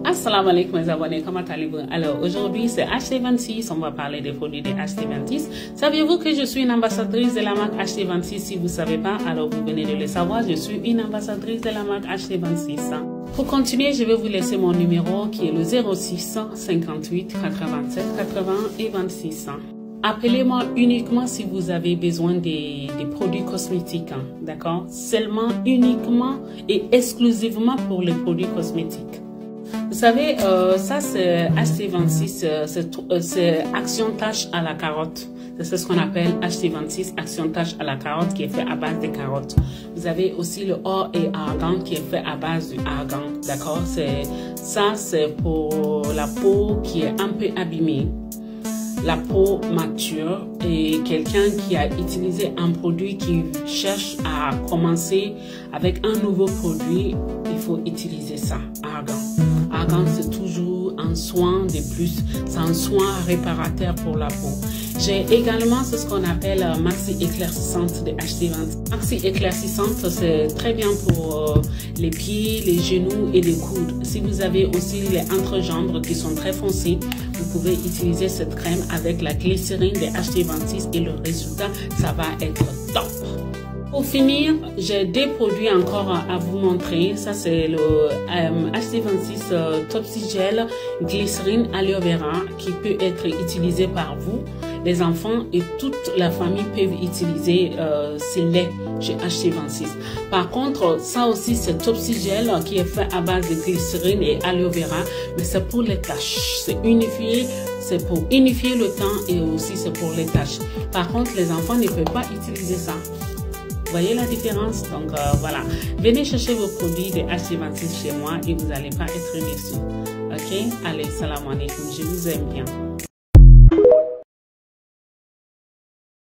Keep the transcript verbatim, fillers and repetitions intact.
Assalamu alaikum mes abonnés, comment allez-vous? Alors aujourd'hui c'est H T vingt-six, on va parler des produits de H T vingt-six. Saviez-vous que je suis une ambassadrice de la marque H T vingt-six? Si vous ne savez pas, alors vous venez de le savoir, je suis une ambassadrice de la marque H T vingt-six. Pour continuer, je vais vous laisser mon numéro qui est le zéro six cinquante-huit quatre-vingt-sept quatre-vingts et vingt-six. Appelez-moi uniquement si vous avez besoin des, des produits cosmétiques, hein, d'accord? Seulement, uniquement et exclusivement pour les produits cosmétiques. Vous savez, euh, ça c'est H T vingt-six, euh, c'est Action Tache à la carotte. C'est ce qu'on appelle H T vingt-six, Action Tache à la carotte, qui est fait à base de carottes. Vous avez aussi le or et argan qui est fait à base du argan, d'accord? Ça c'est pour la peau qui est un peu abîmée, la peau mature, et quelqu'un qui a utilisé un produit qui cherche à commencer avec un nouveau produit, il faut utiliser ça, argan. Argan, c'est toujours un soin de plus, c'est un soin réparateur pour la peau. J'ai également ce qu'on appelle Maxi Éclaircissante de H T vingt. Maxi Éclaircissante, c'est très bien pour euh, les pieds, les genoux et les coudes. Si vous avez aussi les entrejambes qui sont très foncées, vous pouvez utiliser cette crème avec la glycérine de H T vingt-six et le résultat, ça va être top. Pour finir, j'ai deux produits encore à vous montrer. Ça, c'est le euh, H T vingt-six euh, Topsy Gel Glycérine Aloe Vera qui peut être utilisé par vous, les enfants et toute la famille peuvent utiliser euh, ces laits chez H T vingt-six. Par contre, ça aussi, c'est Topsy Gel qui est fait à base de glycérine et aloe vera, mais c'est pour les taches. C'est unifié, c'est pour unifier le teint et aussi c'est pour les taches. Par contre, les enfants ne peuvent pas utiliser ça. Vous voyez la différence? Donc euh, voilà, venez chercher vos produits de H T vingt-six chez moi et vous n'allez pas être déçus. Ok? Allez, salam alaikum, je vous aime bien.